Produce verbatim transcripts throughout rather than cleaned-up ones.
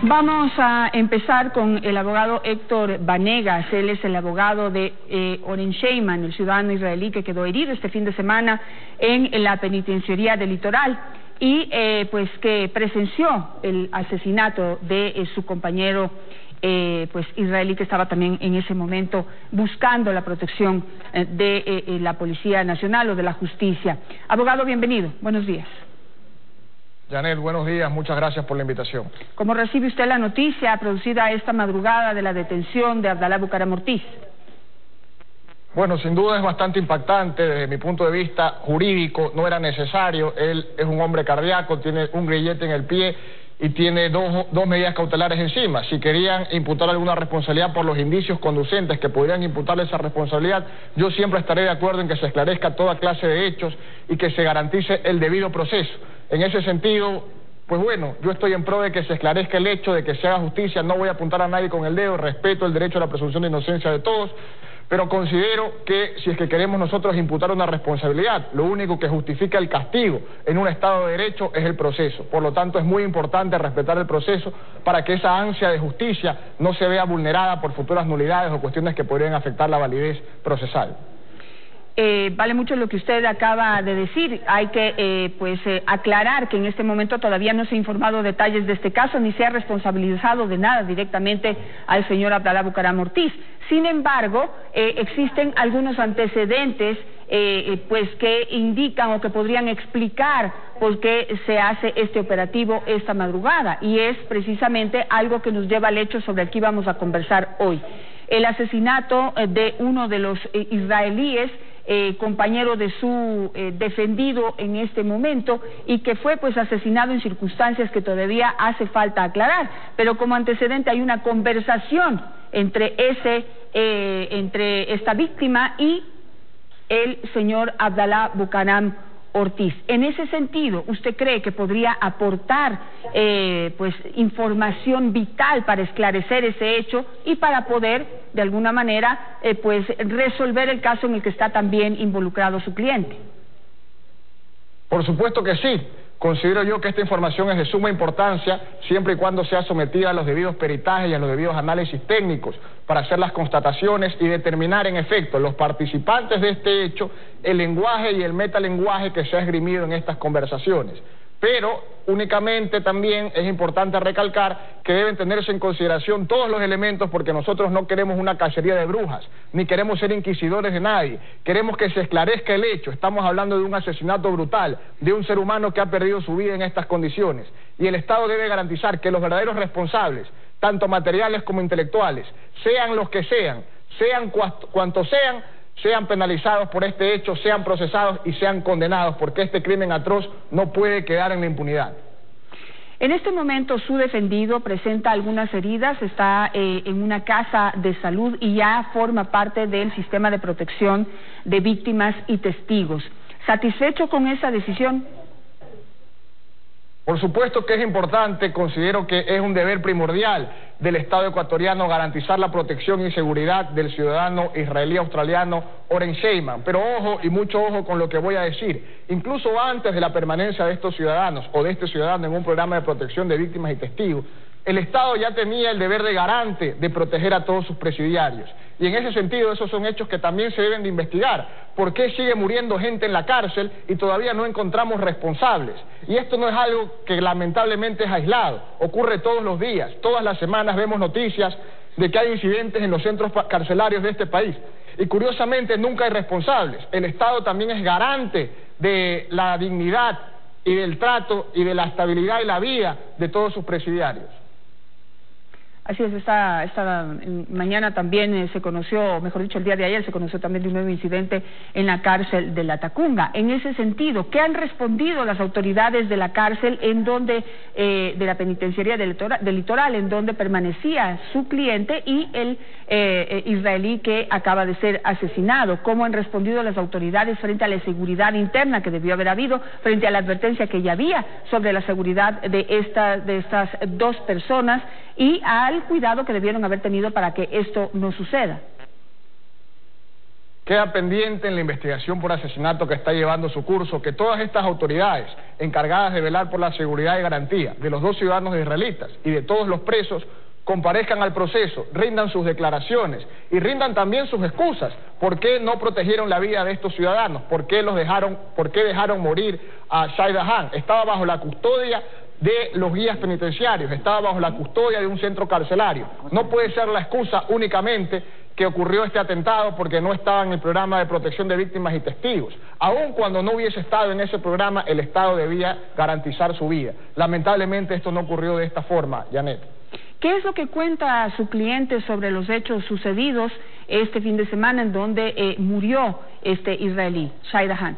Vamos a empezar con el abogado Héctor Vanegas. Él es el abogado de eh, Oren Sheyman, el ciudadano israelí que quedó herido este fin de semana en la penitenciaría del Litoral y eh, pues que presenció el asesinato de eh, su compañero eh, pues israelí que estaba también en ese momento buscando la protección eh, de eh, la Policía Nacional o de la Justicia. Abogado, bienvenido. Buenos días. Janet, buenos días, muchas gracias por la invitación. ¿Cómo recibe usted la noticia producida esta madrugada de la detención de Abdalá Bucaram Ortiz? Bueno, sin duda es bastante impactante. Desde mi punto de vista jurídico no era necesario. Él es un hombre cardíaco, tiene un grillete en el pie y tiene dos, dos medidas cautelares encima. Si querían imputar alguna responsabilidad por los indicios conducentes que pudieran imputarle esa responsabilidad, yo siempre estaré de acuerdo en que se esclarezca toda clase de hechos y que se garantice el debido proceso. En ese sentido, pues bueno, yo estoy en pro de que se esclarezca el hecho, de que se haga justicia. No voy a apuntar a nadie con el dedo, respeto el derecho a la presunción de inocencia de todos, pero considero que si es que queremos nosotros imputar una responsabilidad, lo único que justifica el castigo en un Estado de Derecho es el proceso. Por lo tanto, es muy importante respetar el proceso para que esa ansia de justicia no se vea vulnerada por futuras nulidades o cuestiones que podrían afectar la validez procesal. Eh, vale mucho lo que usted acaba de decir. Hay que eh, pues eh, aclarar que en este momento todavía no se ha informado detalles de este caso ni se ha responsabilizado de nada directamente al señor Abdalá Bucaram Ortiz. Sin embargo, eh, existen algunos antecedentes eh, pues que indican o que podrían explicar por qué se hace este operativo esta madrugada, y es precisamente algo que nos lleva al hecho sobre el que íbamos a conversar hoy: el asesinato de uno de los eh, israelíes Eh, compañero de su eh, defendido en este momento, y que fue pues asesinado en circunstancias que todavía hace falta aclarar, pero como antecedente hay una conversación entre ese eh, entre esta víctima y el señor Abdalá Bucaram Ortiz. En ese sentido, ¿usted cree que podría aportar eh, pues información vital para esclarecer ese hecho y para poder de alguna manera eh, pues resolver el caso en el que está también involucrado su cliente? Por supuesto que sí. Considero yo que esta información es de suma importancia siempre y cuando sea sometida a los debidos peritajes y a los debidos análisis técnicos para hacer las constataciones y determinar en efecto los participantes de este hecho, el lenguaje y el metalenguaje que se ha esgrimido en estas conversaciones. Pero únicamente también es importante recalcar que deben tenerse en consideración todos los elementos, porque nosotros no queremos una cacería de brujas, ni queremos ser inquisidores de nadie. Queremos que se esclarezca el hecho. Estamos hablando de un asesinato brutal, de un ser humano que ha perdido su vida en estas condiciones. Y el Estado debe garantizar que los verdaderos responsables, tanto materiales como intelectuales, sean los que sean, sean cuantos sean, sean penalizados por este hecho, sean procesados y sean condenados, porque este crimen atroz no puede quedar en la impunidad. En este momento su defendido presenta algunas heridas, está eh, en una casa de salud y ya forma parte del sistema de protección de víctimas y testigos. ¿Satisfecho con esa decisión? Por supuesto que es importante. Considero que es un deber primordial del Estado ecuatoriano garantizar la protección y seguridad del ciudadano israelí australiano Oren Sheyman. Pero ojo, y mucho ojo con lo que voy a decir, incluso antes de la permanencia de estos ciudadanos o de este ciudadano en un programa de protección de víctimas y testigos, el Estado ya tenía el deber de garante de proteger a todos sus presidiarios. Y en ese sentido, esos son hechos que también se deben de investigar. ¿Por qué sigue muriendo gente en la cárcel y todavía no encontramos responsables? Y esto no es algo que lamentablemente es aislado, ocurre todos los días. Todas las semanas vemos noticias de que hay incidentes en los centros carcelarios de este país. Y curiosamente nunca hay responsables. El Estado también es garante de la dignidad y del trato y de la estabilidad y la vida de todos sus presidiarios. Así es, esta, esta mañana también eh, se conoció, mejor dicho, el día de ayer se conoció también de un nuevo incidente en la cárcel de La Tacunga. En ese sentido, ¿qué han respondido las autoridades de la cárcel en donde, eh, de la penitenciaría del litoral, del litoral, en donde permanecía su cliente y el eh, israelí que acaba de ser asesinado? ¿Cómo han respondido las autoridades frente a la seguridad interna que debió haber habido, frente a la advertencia que ya había sobre la seguridad de, esta, de estas dos personas y al cuidado que debieron haber tenido para que esto no suceda? Queda pendiente en la investigación por asesinato que está llevando su curso que todas estas autoridades encargadas de velar por la seguridad y garantía de los dos ciudadanos israelitas y de todos los presos comparezcan al proceso, rindan sus declaraciones y rindan también sus excusas. ¿Por qué no protegieron la vida de estos ciudadanos? ¿Por qué los dejaron, por qué dejaron morir a Shai Dahan? Estaba bajo la custodia de los guías penitenciarios, estaba bajo la custodia de un centro carcelario. No puede ser la excusa únicamente que ocurrió este atentado porque no estaba en el programa de protección de víctimas y testigos. Aun cuando no hubiese estado en ese programa, el Estado debía garantizar su vida. Lamentablemente esto no ocurrió de esta forma, Janet. ¿Qué es lo que cuenta su cliente sobre los hechos sucedidos este fin de semana en donde eh, murió este israelí, Shai Dahan?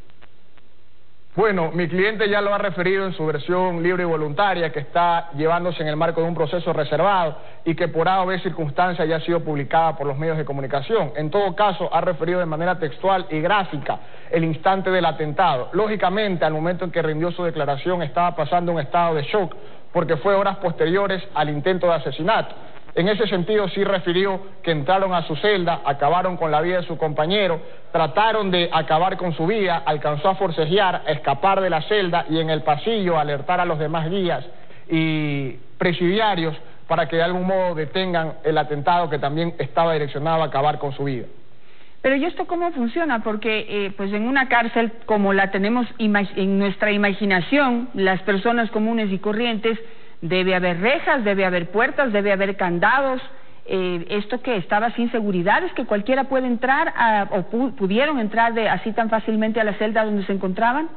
Bueno, mi cliente ya lo ha referido en su versión libre y voluntaria, que está llevándose en el marco de un proceso reservado y que por A o B circunstancias ya ha sido publicada por los medios de comunicación. En todo caso, ha referido de manera textual y gráfica el instante del atentado. Lógicamente, al momento en que rindió su declaración, estaba pasando un estado de shock, porque fue horas posteriores al intento de asesinato. En ese sentido sí refirió que entraron a su celda, acabaron con la vida de su compañero, trataron de acabar con su vida, alcanzó a forcejear, a escapar de la celda y en el pasillo alertar a los demás guías y presidiarios para que de algún modo detengan el atentado que también estaba direccionado a acabar con su vida. Pero ¿y esto cómo funciona? Porque eh, pues en una cárcel como la tenemos en nuestra imaginación, las personas comunes y corrientes, debe haber rejas, debe haber puertas, debe haber candados. Eh, ¿Esto que estaba sin seguridad? ¿Es que cualquiera puede entrar a, o pu pudieron entrar de, así tan fácilmente a la celda donde se encontraban?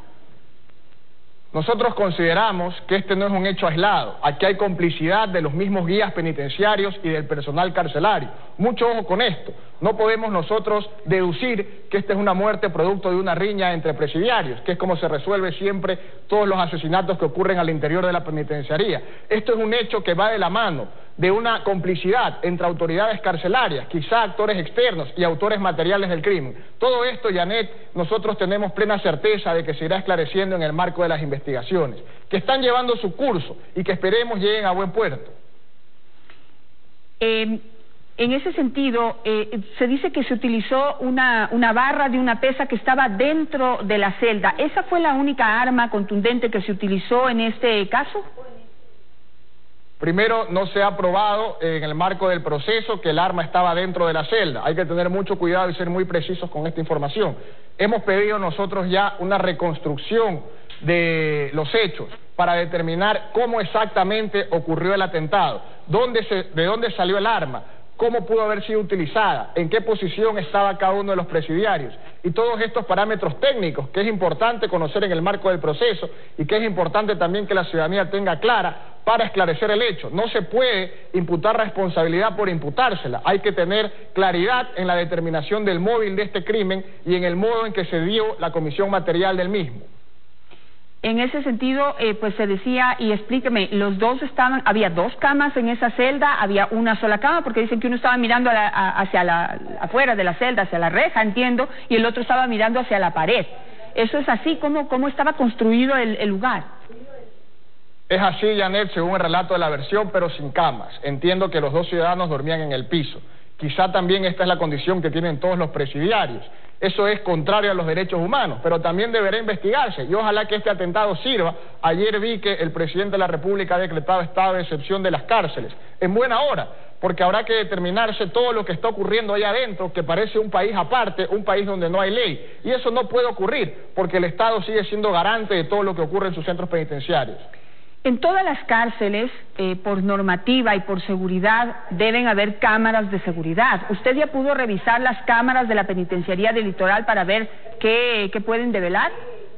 Nosotros consideramos que este no es un hecho aislado. Aquí hay complicidad de los mismos guías penitenciarios y del personal carcelario. Mucho ojo con esto. No podemos nosotros deducir que esta es una muerte producto de una riña entre presidiarios, que es como se resuelve siempre todos los asesinatos que ocurren al interior de la penitenciaría. Esto es un hecho que va de la mano de una complicidad entre autoridades carcelarias, quizá actores externos y autores materiales del crimen. Todo esto, Janet, nosotros tenemos plena certeza de que se irá esclareciendo en el marco de las investigaciones, que están llevando su curso y que esperemos lleguen a buen puerto. Eh... En ese sentido, eh, se dice que se utilizó una, una barra de una pesa que estaba dentro de la celda. ¿Esa fue la única arma contundente que se utilizó en este caso? Primero, no se ha probado en el marco del proceso que el arma estaba dentro de la celda. Hay que tener mucho cuidado y ser muy precisos con esta información. Hemos pedido nosotros ya una reconstrucción de los hechos para determinar cómo exactamente ocurrió el atentado, dónde se, de dónde salió el arma, cómo pudo haber sido utilizada, en qué posición estaba cada uno de los presidiarios y todos estos parámetros técnicos que es importante conocer en el marco del proceso y que es importante también que la ciudadanía tenga clara para esclarecer el hecho. No se puede imputar responsabilidad por imputársela, hay que tener claridad en la determinación del móvil de este crimen y en el modo en que se dio la comisión material del mismo. En ese sentido, eh, pues se decía, y explíqueme, los dos estaban, había dos camas en esa celda, había una sola cama, porque dicen que uno estaba mirando a la, a, hacia la, afuera de la celda, hacia la reja, entiendo, y el otro estaba mirando hacia la pared. ¿Eso es así? ¿Cómo, cómo estaba construido el, el lugar? Es así, Janet, según el relato de la versión, pero sin camas. Entiendo que los dos ciudadanos dormían en el piso. Quizá también esta es la condición que tienen todos los presidiarios. Eso es contrario a los derechos humanos, pero también deberá investigarse y ojalá que este atentado sirva. Ayer vi que el presidente de la República ha decretado estado de excepción de las cárceles, en buena hora, porque habrá que determinarse todo lo que está ocurriendo allá adentro, que parece un país aparte, un país donde no hay ley, y eso no puede ocurrir, porque el Estado sigue siendo garante de todo lo que ocurre en sus centros penitenciarios. En todas las cárceles, eh, por normativa y por seguridad, deben haber cámaras de seguridad. ¿Usted ya pudo revisar las cámaras de la Penitenciaría del Litoral para ver qué, qué pueden develar?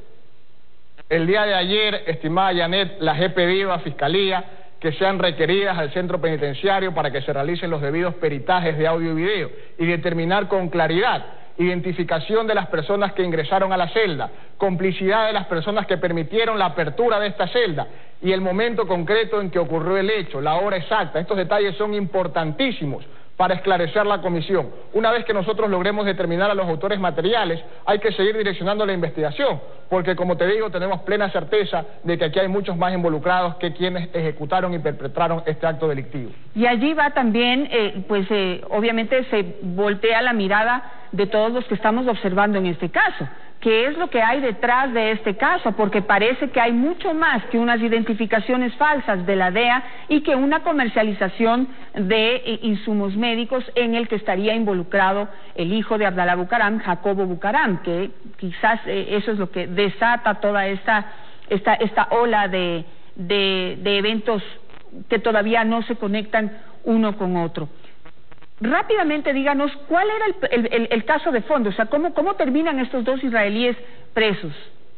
El día de ayer, estimada Janet, las he pedido a Fiscalía que sean requeridas al centro penitenciario para que se realicen los debidos peritajes de audio y video y determinar con claridad identificación de las personas que ingresaron a la celda, complicidad de las personas que permitieron la apertura de esta celda y el momento concreto en que ocurrió el hecho, la hora exacta. Estos detalles son importantísimos para esclarecer la comisión. Una vez que nosotros logremos determinar a los autores materiales, hay que seguir direccionando la investigación, porque como te digo, tenemos plena certeza de que aquí hay muchos más involucrados que quienes ejecutaron y perpetraron este acto delictivo. Y allí va también, eh, pues eh, obviamente se voltea la mirada de todos los que estamos observando en este caso. ¿Qué es lo que hay detrás de este caso? Porque parece que hay mucho más que unas identificaciones falsas de la D E A y que una comercialización de eh, insumos médicos en el que estaría involucrado el hijo de Abdalá Bucaram, Jacobo Bucaram, que quizás eh, eso es lo que desata toda esta, esta, esta ola de, de, de eventos que todavía no se conectan uno con otro. Rápidamente díganos cuál era el, el, el, el caso de fondo, o sea, ¿cómo, cómo terminan estos dos israelíes presos?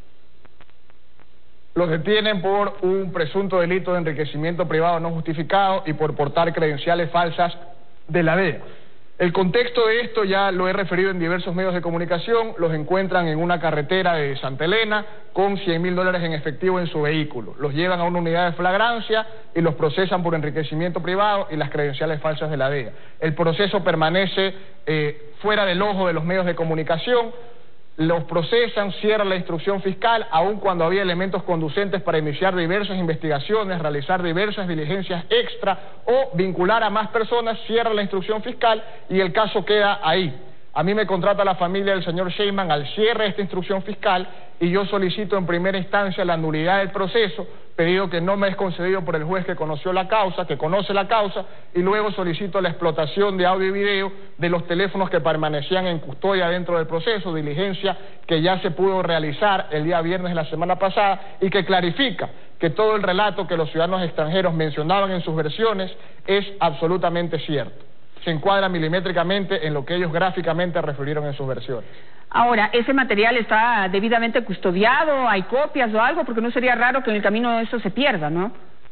Los detienen por un presunto delito de enriquecimiento privado no justificado y por portar credenciales falsas de la D E A. El contexto de esto ya lo he referido en diversos medios de comunicación. Los encuentran en una carretera de Santa Elena con cien mil dólares en efectivo en su vehículo. Los llevan a una unidad de flagrancia y los procesan por enriquecimiento privado y las credenciales falsas de la D E A. El proceso permanece eh, fuera del ojo de los medios de comunicación. Los procesan, cierran la instrucción fiscal, aun cuando había elementos conducentes para iniciar diversas investigaciones, realizar diversas diligencias extra o vincular a más personas, cierra la instrucción fiscal y el caso queda ahí. A mí me contrata la familia del señor Sheinman al cierre de esta instrucción fiscal y yo solicito en primera instancia la nulidad del proceso, pedido que no me es concedido por el juez que conoció la causa, que conoce la causa, y luego solicito la explotación de audio y video de los teléfonos que permanecían en custodia dentro del proceso, diligencia que ya se pudo realizar el día viernes de la semana pasada y que clarifica que todo el relato que los ciudadanos extranjeros mencionaban en sus versiones es absolutamente cierto. Se encuadra milimétricamente en lo que ellos gráficamente refirieron en sus versiones. Ahora, ¿ese material está debidamente custodiado? ¿Hay copias o algo? Porque no sería raro que en el camino eso se pierda, ¿no?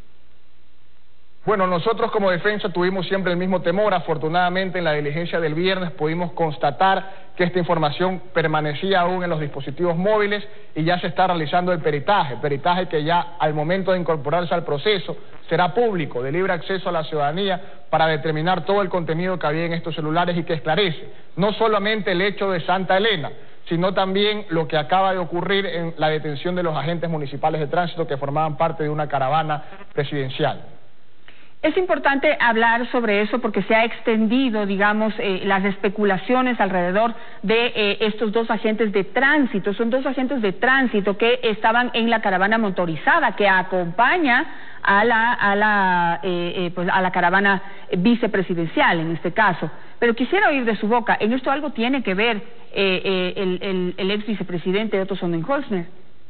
Bueno, nosotros como defensa tuvimos siempre el mismo temor. Afortunadamente en la diligencia del viernes pudimos constatar que esta información permanecía aún en los dispositivos móviles y ya se está realizando el peritaje, peritaje que ya al momento de incorporarse al proceso será público, de libre acceso a la ciudadanía para determinar todo el contenido que había en estos celulares y que esclarece no solamente el hecho de Santa Elena, sino también lo que acaba de ocurrir en la detención de los agentes municipales de tránsito que formaban parte de una caravana presidencial. Es importante hablar sobre eso porque se ha extendido, digamos, eh, las especulaciones alrededor de eh, estos dos agentes de tránsito. Son dos agentes de tránsito que estaban en la caravana motorizada que acompaña a la, a la, eh, eh, pues a la caravana vicepresidencial en este caso. Pero quisiera oír de su boca, ¿en esto algo tiene que ver eh, eh, el, el, el ex vicepresidente Otto Sonnenholzner?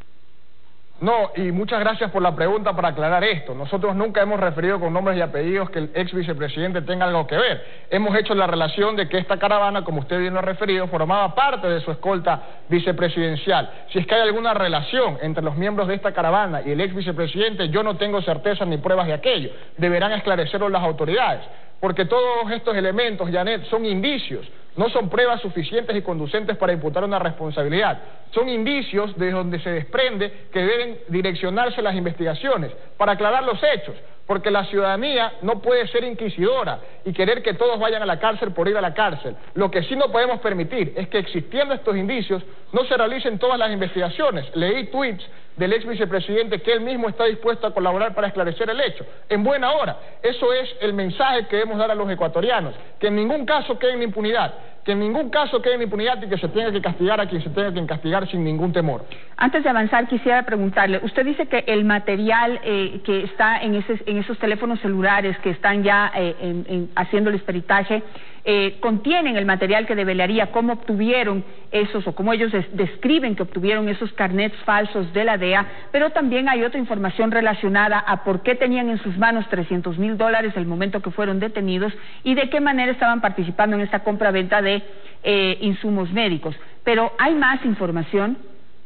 No, y muchas gracias por la pregunta para aclarar esto. Nosotros nunca hemos referido con nombres y apellidos que el ex vicepresidente tenga algo que ver. Hemos hecho la relación de que esta caravana, como usted bien lo ha referido, formaba parte de su escolta vicepresidencial. Si es que hay alguna relación entre los miembros de esta caravana y el ex vicepresidente, yo no tengo certeza ni pruebas de aquello. Deberán esclarecerlo las autoridades. Porque todos estos elementos, Janet, son indicios, no son pruebas suficientes y conducentes para imputar una responsabilidad. Son indicios de donde se desprende que deben direccionarse las investigaciones para aclarar los hechos, porque la ciudadanía no puede ser inquisidora y querer que todos vayan a la cárcel por ir a la cárcel. Lo que sí no podemos permitir es que existiendo estos indicios no se realicen todas las investigaciones. Leí tweets del ex vicepresidente que él mismo está dispuesto a colaborar para esclarecer el hecho, en buena hora. Eso es el mensaje que debemos dar a los ecuatorianos, que en ningún caso quede en impunidad, que en ningún caso quede en impunidad y que se tenga que castigar a quien se tenga que castigar sin ningún temor. Antes de avanzar quisiera preguntarle, usted dice que el material eh, que está en, ese, en esos teléfonos celulares que están ya eh, en, en, haciéndoles peritaje, eh, contienen el material que develaría cómo obtuvieron esos, o cómo ellos des describen que obtuvieron esos carnets falsos de la D E A, pero también hay otra información relacionada a por qué tenían en sus manos trescientos mil dólares el momento que fueron detenidos y de qué manera estaban participando en esta compra-venta de eh, insumos médicos. Pero ¿hay más información?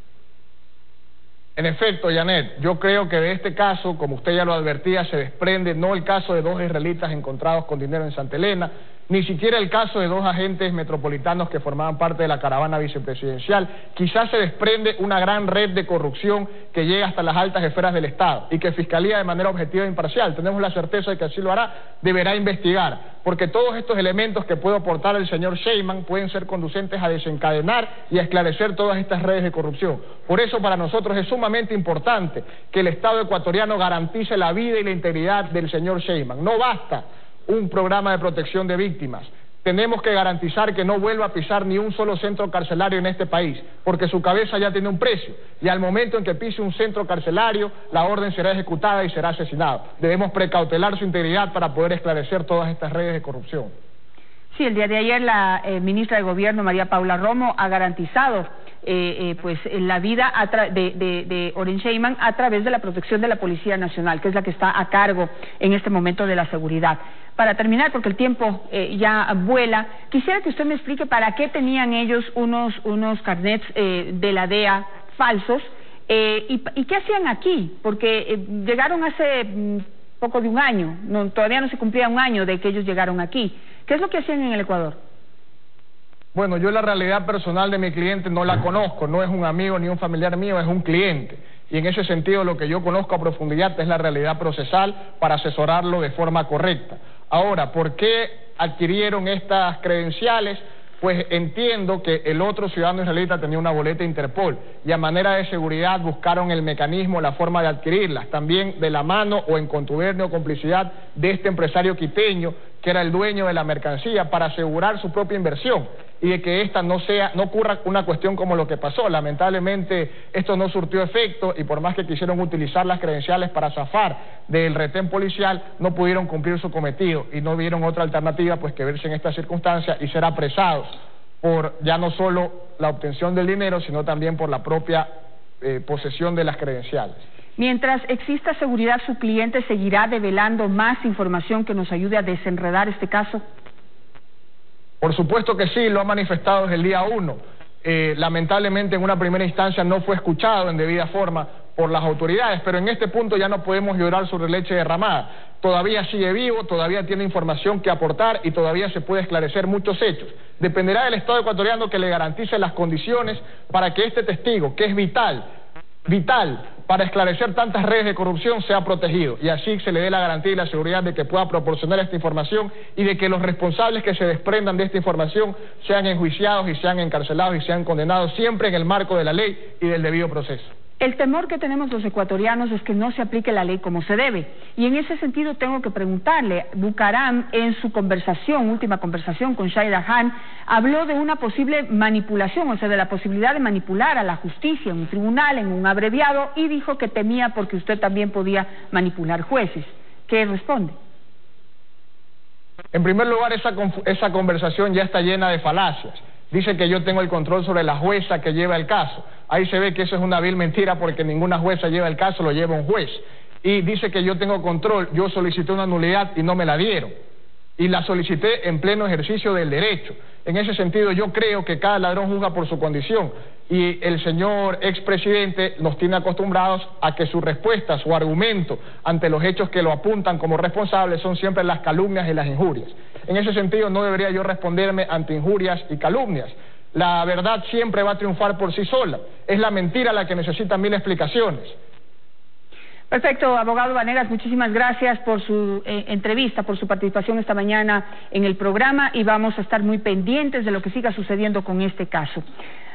En efecto, Janet, yo creo que de este caso, como usted ya lo advertía, se desprende no el caso de dos israelitas encontrados con dinero en Santa Elena, ni siquiera el caso de dos agentes metropolitanos que formaban parte de la caravana vicepresidencial. Quizás se desprende una gran red de corrupción que llega hasta las altas esferas del Estado y que Fiscalía, de manera objetiva e imparcial, tenemos la certeza de que así lo hará, deberá investigar, porque todos estos elementos que puede aportar el señor Sheinbaum pueden ser conducentes a desencadenar y a esclarecer todas estas redes de corrupción. Por eso para nosotros es sumamente importante que el Estado ecuatoriano garantice la vida y la integridad del señor Sheinbaum. No basta un programa de protección de víctimas. Tenemos que garantizar que no vuelva a pisar ni un solo centro carcelario en este país, porque su cabeza ya tiene un precio, y al momento en que pise un centro carcelario, la orden será ejecutada y será asesinado. Debemos precautelar su integridad para poder esclarecer todas estas redes de corrupción. Sí, el día de ayer la eh, ministra de Gobierno, María Paula Romo, ha garantizado eh, eh, pues la vida a tra de, de, de Oren Sheinbaum a través de la protección de la Policía Nacional, que es la que está a cargo en este momento de la seguridad. Para terminar, porque el tiempo eh, ya vuela, quisiera que usted me explique para qué tenían ellos unos, unos carnets eh, de la D E A falsos eh, y, y qué hacían aquí, porque eh, llegaron hace mm, poco de un año, no, todavía no se cumplía un año de que ellos llegaron aquí. ¿Qué es lo que hacían en el Ecuador? Bueno, yo la realidad personal de mi cliente no la conozco, no es un amigo ni un familiar mío, es un cliente. Y en ese sentido lo que yo conozco a profundidad es la realidad procesal para asesorarlo de forma correcta. Ahora, ¿por qué adquirieron estas credenciales? Pues entiendo que el otro ciudadano israelita tenía una boleta Interpol y a manera de seguridad buscaron el mecanismo, la forma de adquirirlas, también de la mano o en contubernio o complicidad de este empresario quiteño que era el dueño de la mercancía para asegurar su propia inversión y de que esta no sea, no ocurra una cuestión como lo que pasó. Lamentablemente esto no surtió efecto y por más que quisieron utilizar las credenciales para zafar del retén policial, no pudieron cumplir su cometido y no vieron otra alternativa pues que verse en esta circunstancia y ser apresados por ya no solo la obtención del dinero, sino también por la propia eh, posesión de las credenciales. Mientras exista seguridad, ¿su cliente seguirá develando más información que nos ayude a desenredar este caso? Por supuesto que sí, lo ha manifestado desde el día uno. Eh, lamentablemente en una primera instancia no fue escuchado en debida forma por las autoridades, pero en este punto ya no podemos llorar sobre leche derramada. Todavía sigue vivo, todavía tiene información que aportar y todavía se puede esclarecer muchos hechos. Dependerá del Estado ecuatoriano que le garantice las condiciones para que este testigo, que es vital, vital para esclarecer tantas redes de corrupción, sea protegido y así se le dé la garantía y la seguridad de que pueda proporcionar esta información y de que los responsables que se desprendan de esta información sean enjuiciados y sean encarcelados y sean condenados siempre en el marco de la ley y del debido proceso. El temor que tenemos los ecuatorianos es que no se aplique la ley como se debe. Y en ese sentido tengo que preguntarle, Bucaram en su conversación, última conversación con Shahid Khan, habló de una posible manipulación, o sea, de la posibilidad de manipular a la justicia en un tribunal, en un abreviado, y dijo que temía porque usted también podía manipular jueces. ¿Qué responde? En primer lugar, esa, esa conversación ya está llena de falacias. Dice que yo tengo el control sobre la jueza que lleva el caso. Ahí se ve que eso es una vil mentira porque ninguna jueza lleva el caso, lo lleva un juez. Y dice que yo tengo control, yo solicité una nulidad y no me la dieron. Y la solicité en pleno ejercicio del derecho. En ese sentido yo creo que cada ladrón juzga por su condición. Y el señor expresidente nos tiene acostumbrados a que su respuesta, su argumento ante los hechos que lo apuntan como responsable son siempre las calumnias y las injurias. En ese sentido no debería yo responderme ante injurias y calumnias. La verdad siempre va a triunfar por sí sola. Es la mentira la que necesita mil explicaciones. Perfecto, abogado Vanegas, muchísimas gracias por su eh, entrevista, por su participación esta mañana en el programa y vamos a estar muy pendientes de lo que siga sucediendo con este caso.